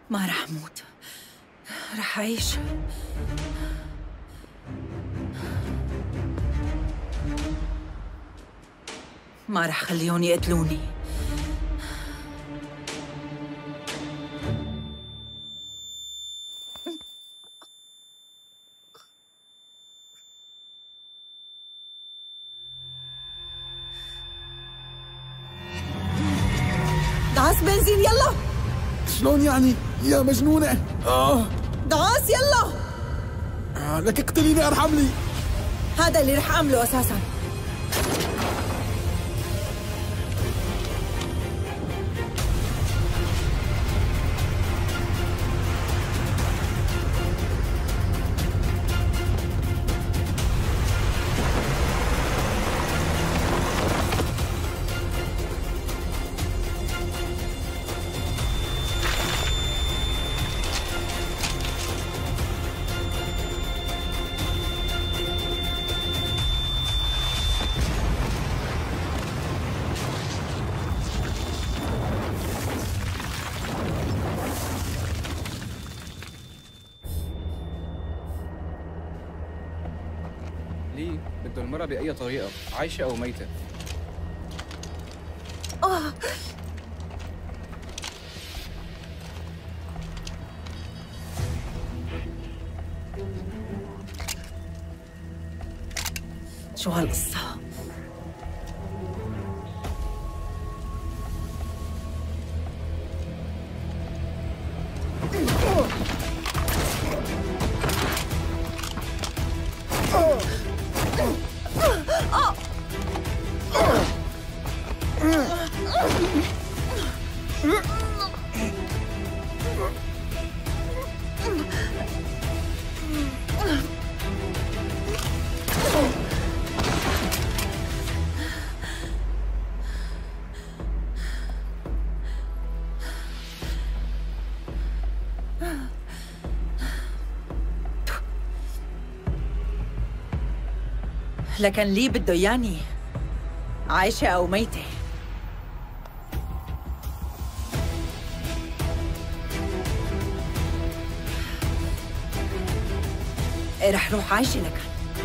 ما رح أموت، رح أعيش. ما رح خليهم يقتلوني. دعس بنزين يلا. شلون يعني؟ يا مجنونة. دعس يلا. لك اقتليني ارحم لي. هذا اللي رح أعمله أساساً. لي بده المرأة بأي طريقة، عايشة أو ميتة. شو هالقصة؟ لكن لي بده ياني عايشة أو ميتة. رح روح عايشة لكن.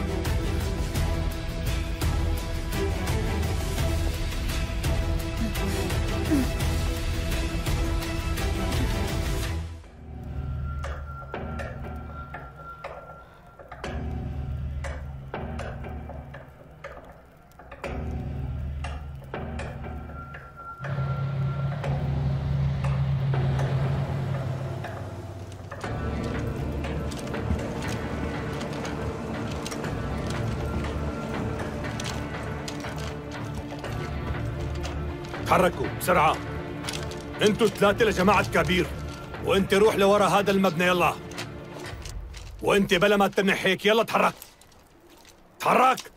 تحركوا بسرعة. انتوا الثلاثة لجماعة كبير، وانت روح لورا هذا المبنى يلا. وانت بلا ما تتنح هيك يلا تحرك. تحرك.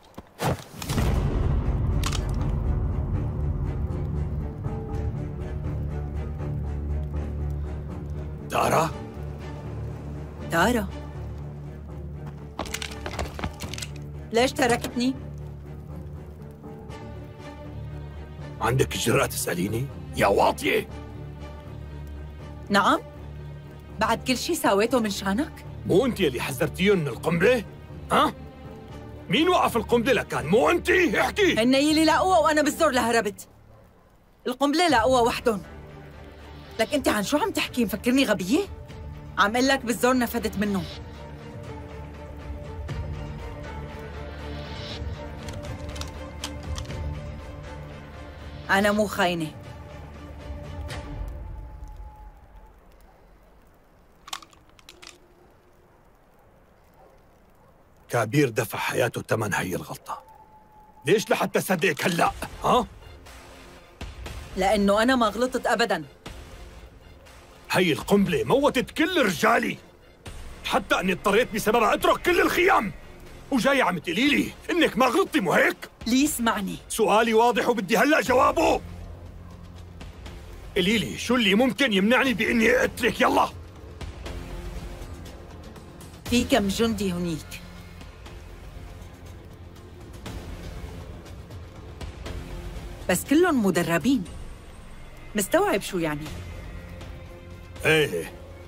دارا؟ دارا؟ ليش تركتني؟ عندك الجرأة تسأليني؟ يا واطية! نعم؟ بعد كل شي سويته من شانك؟ مو انت اللي حذرتيهم من القنبلة؟ ها؟ مين وقف القنبلة لكان؟ مو انت؟ احكي! هن يلي لقوها وأنا بالزور لهربت. القنبلة لقوها وحدهم. لك أنت عن شو عم تحكي؟ مفكرني غبية؟ عم قل لك بالزور نفدت منهم. أنا مو خاينة. كبير دفع حياته ثمن هي الغلطة. ليش لحتى صدقك هلأ؟ ها؟ لأنه أنا ما غلطت أبداً. هي القنبلة موتت كل رجالي، حتى أني اضطريت بسببها أترك كل الخيام، وجاي عم تقولي لي إنك ما غلطتي مو هيك؟ لي اسمعني. سؤالي واضح وبدي هلأ جوابه. قولي لي شو اللي ممكن يمنعني بإني أقتلك يلا؟ في كم جندي هنيك. بس كلهم مدربين. مستوعب شو يعني؟ ايه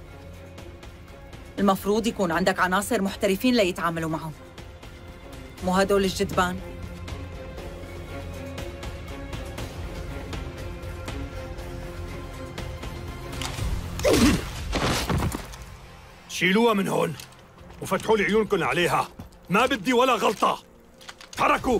المفروض يكون عندك عناصر محترفين ليتعاملوا معهم، مو هدول الجدبان. شيلوها من هون وفتحوا لي عيونكم عليها، ما بدي ولا غلطة. تحركوا.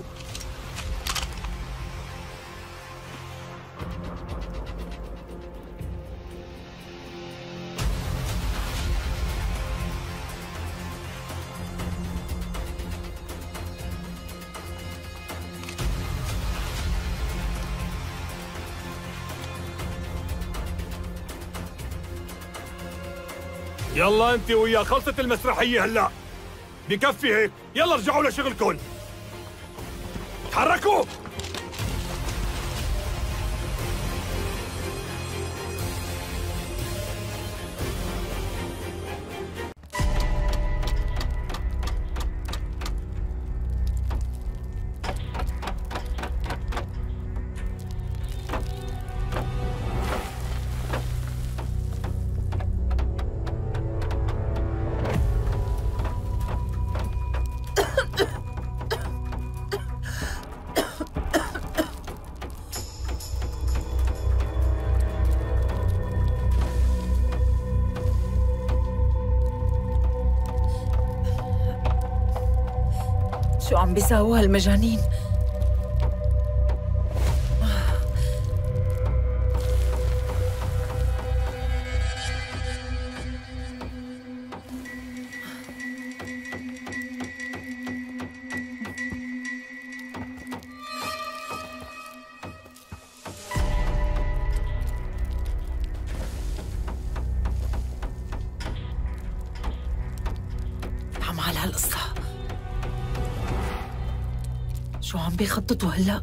يلا انت وياه، خلصت المسرحية هلا، بكفي هيك، يلا ارجعوا لشغلكم. تحركوا. شو عم بيساووا هالمجانين؟ عم على هالقصة شو عم بيخططوا هلأ؟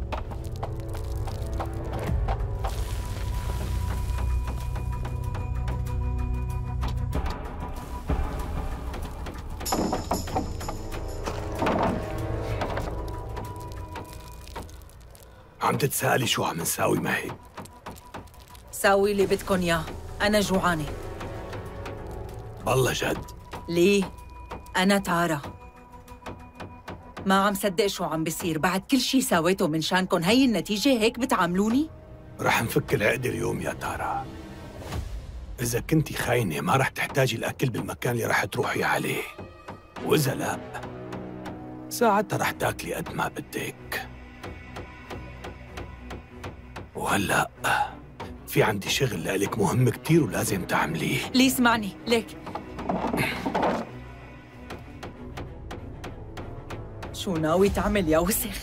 عم تتسألي شو عم نساوي معي؟ ساوي اللي بدكن اياه، أنا جوعانة. والله جد؟ ليه؟ أنا تارا. ما عم صدق شو عم بيصير، بعد كل شي ساويته من شانكن هي النتيجة هيك بتعاملوني؟ رح نفك العقدة اليوم يا تارا. إذا كنتي خاينة ما رح تحتاجي الأكل بالمكان اللي رح تروحي عليه، وإذا لا ساعتها رح تاكلي قد ما بدك. وهلأ في عندي شغل لإلك مهم كتير ولازم تعمليه. ليه اسمعني، ليك شو ناوي تعمل يا وسخ؟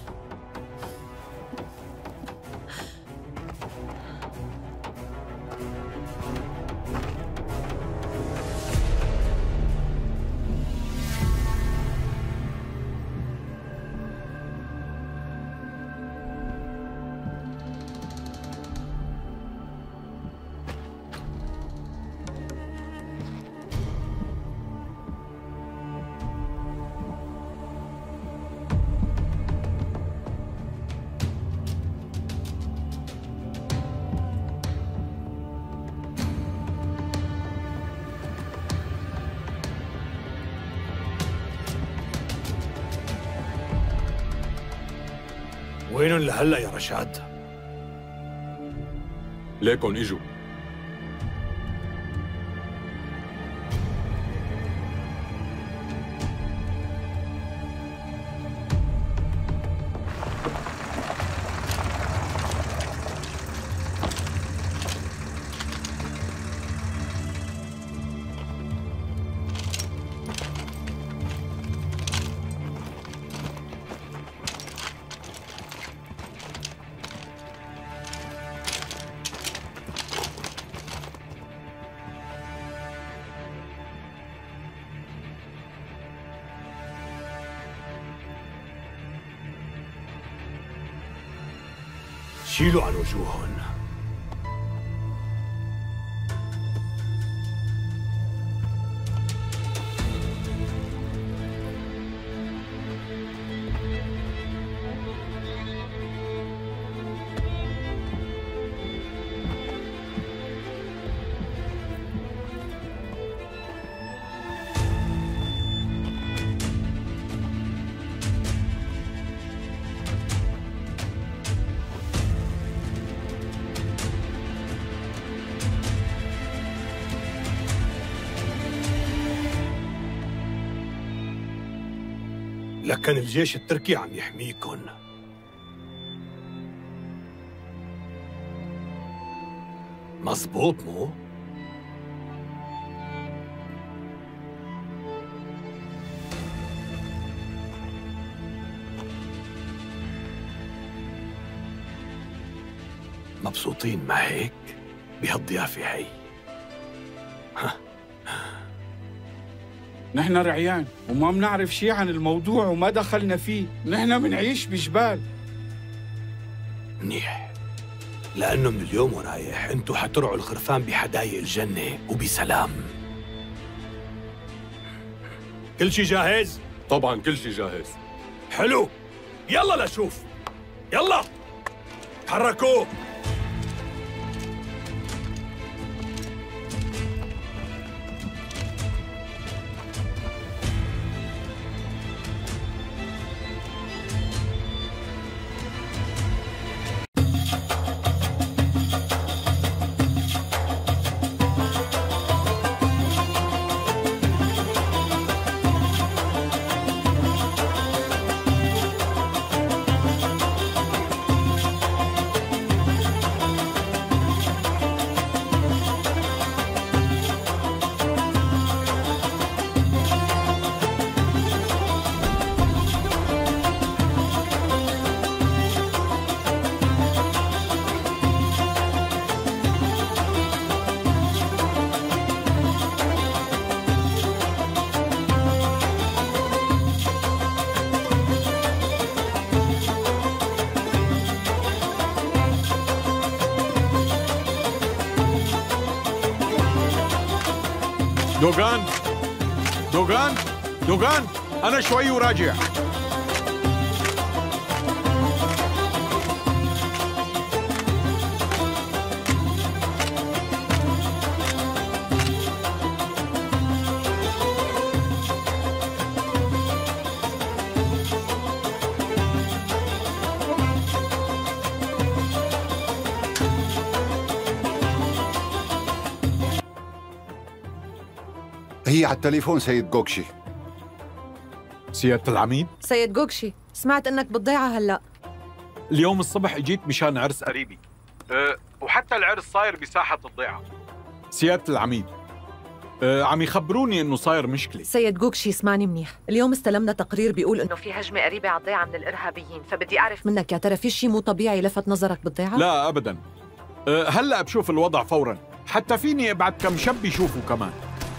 وينهم لهلا يا رشاد؟ ليكن اجوا. شيلوا عن وجوههم. لكن الجيش التركي عم يحميكن. مظبوط مو؟ مبسوطين ما هيك بهالضيافة هي؟ نحن رعيان وما بنعرف شيء عن الموضوع وما دخلنا فيه، نحن بنعيش بجبال. منيح، لأنه من اليوم ورايح انتو حترعوا الخرفان بحدايق الجنة وبسلام. كل شي جاهز؟ طبعا كل شي جاهز. حلو، يلا لشوف، يلا تحركوا. دوغان دوغان دوغان، أنا شوي وراجع. هي على التليفون سيد جوكشي. سيادة العميد، سيد جوكشي، سمعت انك بالضيعة هلأ. اليوم الصبح اجيت مشان عرس قريبي، وحتى العرس صاير بساحة الضيعة. سيادة العميد، عم يخبروني انه صاير مشكلة. سيد جوكشي اسمعني منيح، اليوم استلمنا تقرير بيقول انه في هجمة قريبة على الضيعة من الارهابيين، فبدي اعرف منك يا ترى في شيء مو طبيعي لفت نظرك بالضيعة؟ لا ابدا، هلا بشوف الوضع فورا، حتى فيني ابعت كم شاب يشوفوا كمان.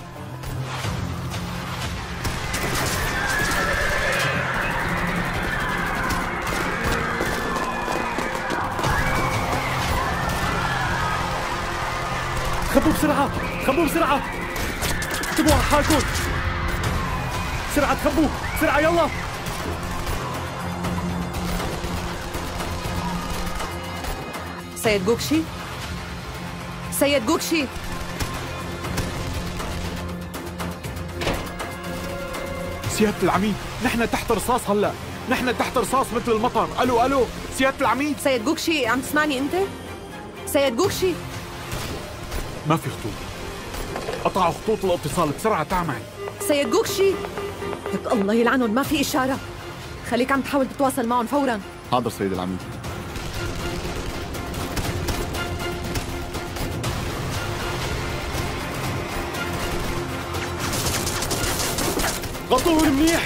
خبوا بسرعة، خبوا بسرعة، اكتبوا على حالكم، بسرعة تخبوا، بسرعة يلا. سيد جوكشي، سيد جوكشي، سيادة العميد، نحن تحت رصاص هلا، نحن تحت رصاص مثل المطر. الو الو سيادة العميد. سيد جوكشي عم تسمعني انت؟ سيد جوكشي، ما في خطوط، قطعوا خطوط الاتصال، بسرعة تعال معي. سيد جوكشي، لك الله يلعنهم ما في إشارة، خليك عم تحاول تتواصل معهم فوراً. حاضر سيد العميد. غطوهم منيح.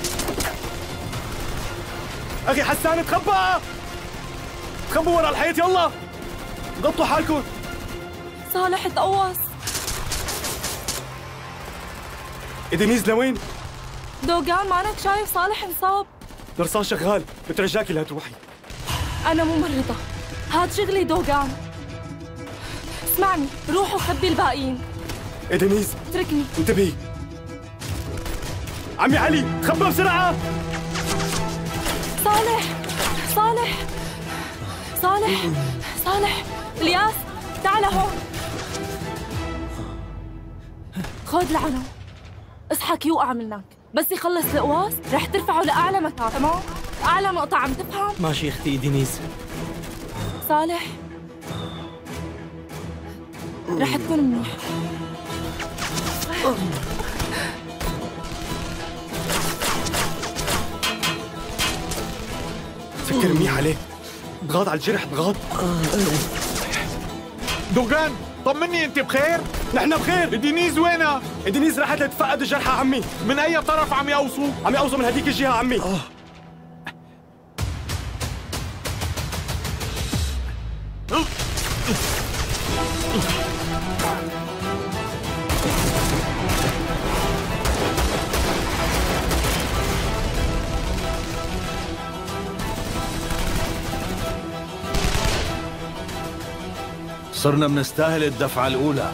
أخي حسان تخبى، تخبوا ورا الحيط يلا، غطوا حالكم. صالح تقوص. إدينيز لوين؟ دوغان معنك شايف صالح انصاب؟ الرصاص شغال، بترجاكي لا تروحي. أنا ممرضة، هاد شغلي دوغان. اسمعني، روح وخبي الباقيين. إدينيز اتركني. انتبهي. عمي علي تخبى بسرعة. صالح صالح صالح صالح، الياس تعال هون. خذ لعنه، اصحك يوقع منك، بس يخلص القواص رح ترفعه لأعلى مكان، تمام؟ أعلى نقطة، عم تفهم؟ ماشي اختي دينيز. صالح رح تكون منيح. فكر منيح عليه. اضغط على الجرح، اضغط. دوغان طمني، انت بخير؟ نحن بخير. دينيز وينها؟ دينيز راحت لتفقد الجرحى عمي. من اي طرف عم يقوصوا؟ عم يقوصوا من هديك الجهة عمي. صرنا بنستاهل الدفعة الأولى.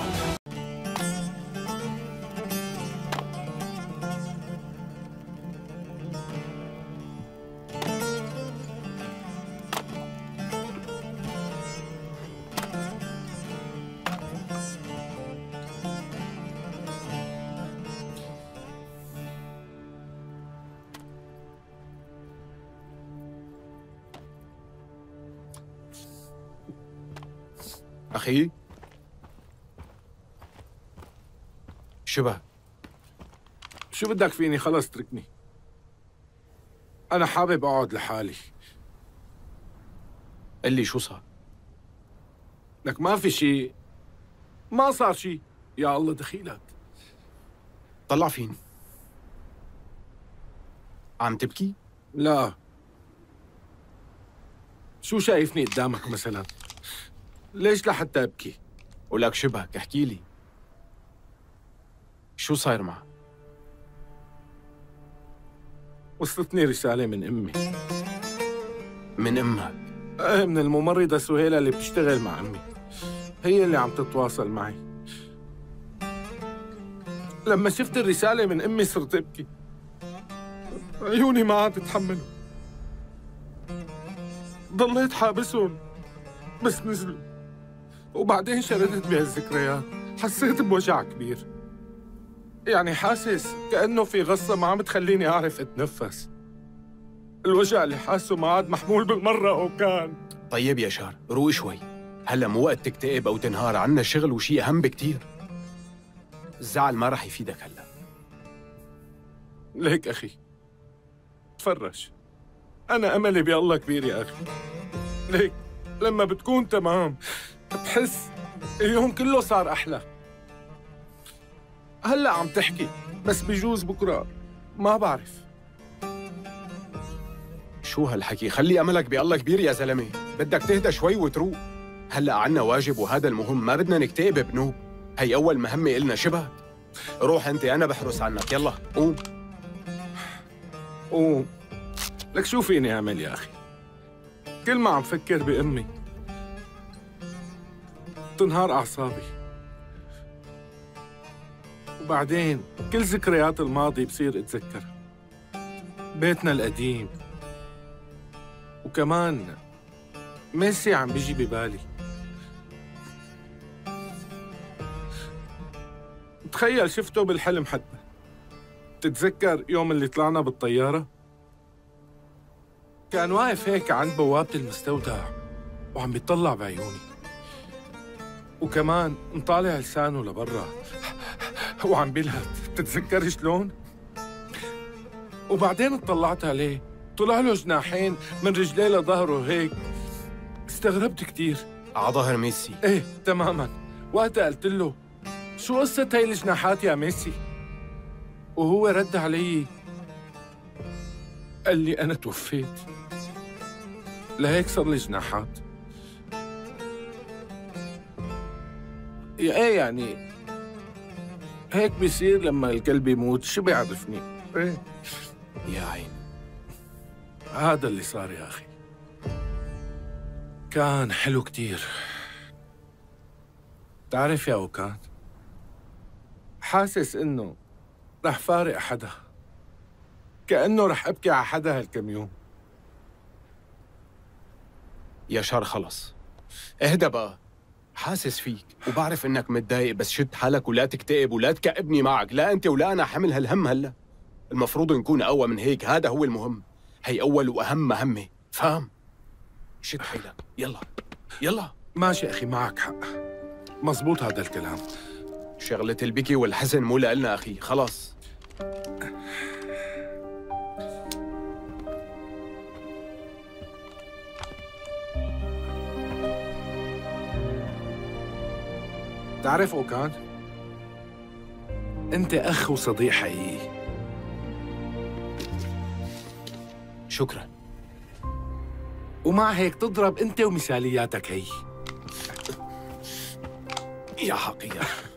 أخي شبه شو بدك فيني؟ خلص اتركني. أنا حابب أقعد لحالي. قل لي شو صار؟ لك ما في شيء، ما صار شيء. يا الله دخيلك. طلع فيني. عم تبكي؟ لا. شو شايفني قدامك مثلا؟ ليش لحتى أبكي؟ ولك شبهك، احكي لي شو صاير معك؟ وصلتني رسالة من أمي. من أمك؟ ايه، من الممرضة سهيلة اللي بتشتغل مع أمي. هي اللي عم تتواصل معي. لما شفت الرسالة من أمي صرت أبكي. عيوني ما عاد تتحملوا. ضليت حابسهم بس نزلوا. وبعدين شردت بهالذكريات. حسيت بوجع كبير. يعني حاسس كأنه في غصة ما عم تخليني أعرف أتنفس. الوجع اللي حاسه ما عاد محمول بالمرة وكان. طيب يا شار، روق شوي. هلا مو وقت تكتئب أو تنهار. عنا شغل وشي أهم بكتير. الزعل ما رح يفيدك هلا. ليك أخي، تفرج. أنا أملي بالله كبير يا أخي. ليك لما بتكون تمام بتحس اليوم كله صار أحلى. هلا عم تحكي بس بجوز بكرة ما بعرف. شو هالحكي؟ خلي أملك بالله كبير يا زلمة. بدك تهدى شوي وتروق. هلا عنا واجب وهذا المهم، ما بدنا نكتئب بنوب. هي أول مهمة إلنا شبهك. روح أنت، أنا بحرص عنك. يلا قوم قوم. لك شو فيني أعمل يا أخي؟ كل ما عم فكر بأمي تنهار أعصابي. وبعدين كل ذكريات الماضي بصير أتذكرها. بيتنا القديم، وكمان ميسي عم بيجي ببالي. تخيل شفته بالحلم حتى. تتذكر يوم اللي طلعنا بالطيارة؟ كان واقف هيك عند بوابة المستودع وعم بيطلع بعيوني، وكمان مطالع لسانه لبرا وعم بيلهث. بتتذكر شلون؟ وبعدين اطلعت عليه، طلع له جناحين من رجليه لظهره هيك. استغربت كتير. على ظهر ميسي؟ ايه تماما. وقتها قلت له شو قصة هاي الجناحات يا ميسي؟ وهو رد علي قال لي أنا توفيت، لهيك صار لي جناحات. ايه يعني هيك بيصير لما الكلب يموت. شو بيعرفني؟ ايه يا عين. هذا اللي صار يا أخي. كان حلو كتير. تعرف يا أوكان، حاسس إنه رح فارق حدا، كأنه رح أبكي على حدا هالكم يوم. يا شار خلص اهدى بقى. حاسس فيك وبعرف إنك متضايق، بس شد حالك ولا تكتئب ولا تكئبني معك. لا أنت ولا أنا حمل هالهم هلا. المفروض نكون أقوى من هيك. هذا هو المهم. هي أول وأهم مهمة، فاهم؟ شد حيلك. يلا يلا. ماشي أخي، معك حق. مزبوط هذا الكلام. شغلة البكي والحزن مو لنا أخي. خلاص. تعرف أوكان؟ أنت أخ وصديق حقيقي. شكرا. ومع هيك تضرب أنت ومثالياتك هي. يا حقير،